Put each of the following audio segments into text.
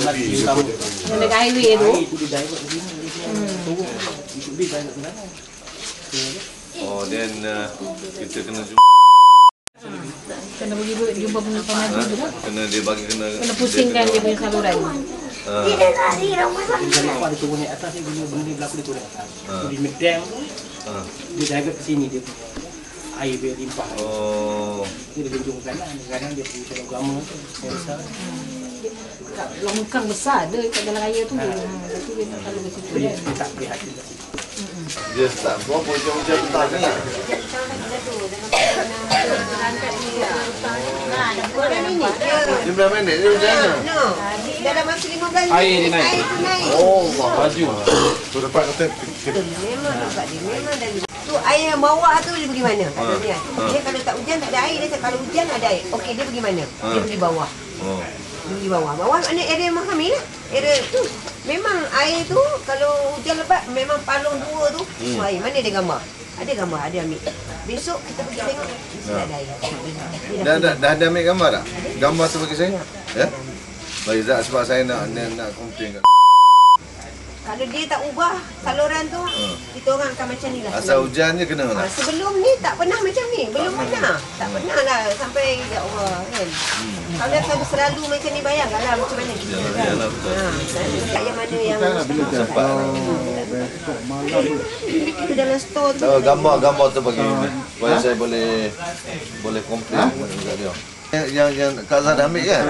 Yang dekat highway tu. Oh, then kita kena kena pergi jumpa pengajar juga. Kena dia bagi kena Pusingkan dia punya saluran. Tidak lari ramai sangat. Kalau ada turun naik atas, dia punya benda berlaku dia turun atas. Di medang tu, dia jaga ke sini dia punya air dia limpah. Oh. Dia genjung kanan, kadang dia pergi dalam agama tu, yang besar. Longkang besar ada kat jalan raya tu. Jadi dia tak kalau ke situ. Dia tak prihatin kat situ. Dia tak berapa hujan-hujan petang ni lah. Dia berapa minit dia hujan ni? Dalam masa 15 Air dia naik. Air tu naik. Oh, Baju. tu dapat kata Memang dapat dia. Memang dari tu air yang bawah tu dia pergi mana? Kata dia. Dia kalau tak hujan tak ada air. Dia cakap kalau hujan ada air. Okey, dia pergi mana? Dia pergi bawah. Oh. Dia pergi bawah. Bawah maknanya area Mahami lah. Area tu. Memang air tu kalau hujan lebat memang palung dua tu. Air mana dia gambar? Ada gambar, ada ambil. Besok kita pergi tengok. Mesti ada air. Dah ada ambil gambar tak? Gambar tu bagi saya. Ya? Bagi Zat sebab saya nak komplain kat. Kalau dia tak ubah saluran tu, kita orang akan macam ni lah. Asal hujan je kena lah. Sebelum ni tak pernah macam ni. Belum pernah. Tak pernah lah sampai ya Allah kan. Kalau akan selalu macam ni bayangkanlah macam mana kita. Yalah betul. Yang mana yang Sempat. itu dalam store tu. Gambar tu bagi supaya saya boleh komplain dekat dia. Yang Kak Zat ambil kan?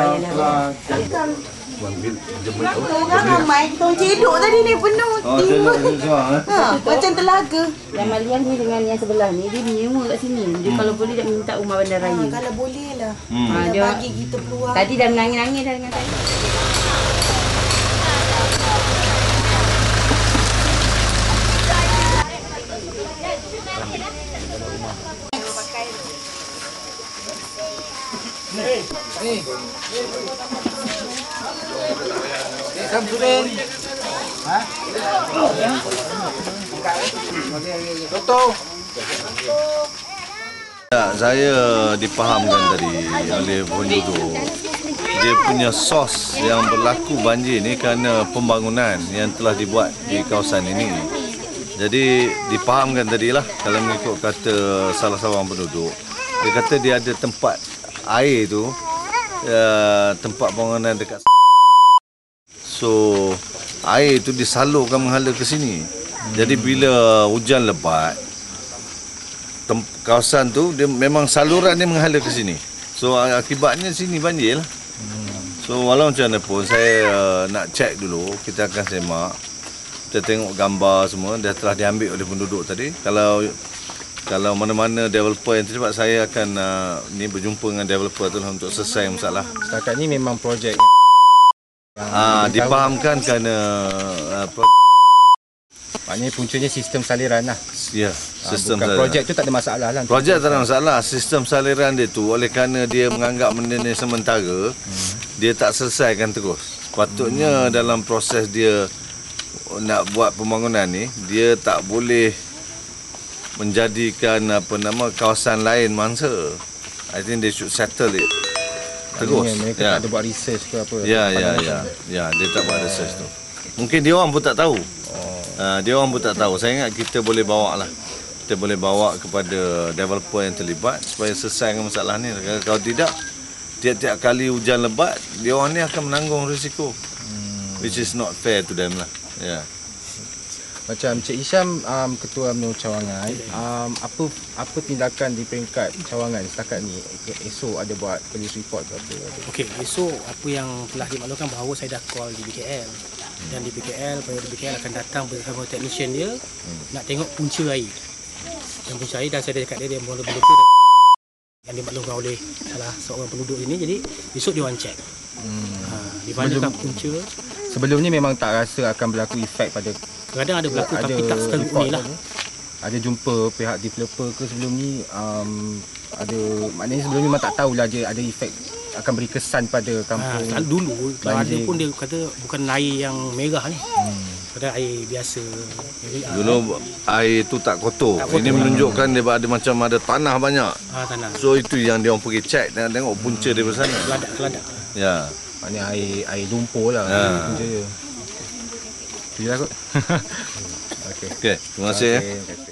Orang ramai, kita cedok tadi ni penuh. Macam telaga. Yang Malian ni dengan yang sebelah ni dia menyewa kat sini. Dia kalau boleh dia minta rumah bandaraya. Kalau boleh lah. Dia Bagi kita peluang. tadi dah menangis-nangis dah dengan saya. Samsudin. Toto. Ya, saya dipahamkan tadi oleh penduduk. Dia punya sos yang berlaku banjir ni kerana pembangunan yang telah dibuat di kawasan ini. Jadi dipahamkan tadilah kalau mengikut kata salah seorang penduduk. Dia kata dia ada tempat air tu, tempat pembangunan dekat. So air tu disalurkan menghala ke sini. Jadi bila hujan lebat, kawasan tu dia memang saluran dia menghala ke sini. So akibatnya sini banjir lah. So walau macam mana pun saya nak cek dulu, kita akan semak. Kita tengok gambar semua dah telah diambil oleh penduduk tadi. Kalau mana-mana developer yang terlibat, saya akan berjumpa dengan developer tu lah untuk selesai masalah. Setakat ni memang projek dipahamkan kerana maknanya puncanya sistem saliran lah. ya, sistem bukan projek tu tak ada masalah lah. Projek tak ada masalah. Sistem saliran dia tu oleh kerana dia menganggap benda ni sementara, dia tak selesaikan terus. Sepatutnya dalam proses dia nak buat pembangunan ni, dia tak boleh menjadikan kawasan lain mangsa. I think they should settle it terus. Mereka tak ada buat research ke apa. Ya, dia tak buat research tu. Mungkin dia orang pun tak tahu. Dia orang pun tak tahu. Saya ingat kita boleh bawa lah. Kita boleh bawa kepada developer yang terlibat supaya selesaikan masalah ni. Kalau tidak, tiap-tiap kali hujan lebat, dia orang ni akan menanggung risiko. Which is not fair to them lah. Ya. Macam Cik Hisham, Ketua UMNO Cawangan, apa tindakan di peringkat Cawangan setakat ni? Esok ada buat police report ke apa? Okey, esok apa yang telah dimaklumkan bahawa saya dah call di BKL. Dan di BKL, BKL akan datang bersama technician dia nak tengok punca air. Dan punca air dan saya dah cakap dia mula-mula yang dimaklumkan oleh salah seorang penduduk ini. Jadi besok dia orang check. Di mana punca. Sebelum ni memang tak rasa akan berlaku efek pada. Kadang ada berlaku tapi tak seteruk ni lah. Ada jumpa pihak developer ke sebelum ni? Ada, maknanya sebelum ni memang tak tahulah dia ada efek akan beri kesan pada kampung. Dulu kalau ada pun dia kata bukan air yang merah ni. Pada air biasa. Dulu air tu tak kotor. Ini menunjukkan dia ada macam ada tanah banyak. Tanah. So itu yang dia orang pergi check dan tengok punca dia di sana. Keladak. Ya. Maknanya air lumpur lah. Ha. Itu je. Tu je lah kot. Okey. Okey, terima kasih ya. Okey, okey.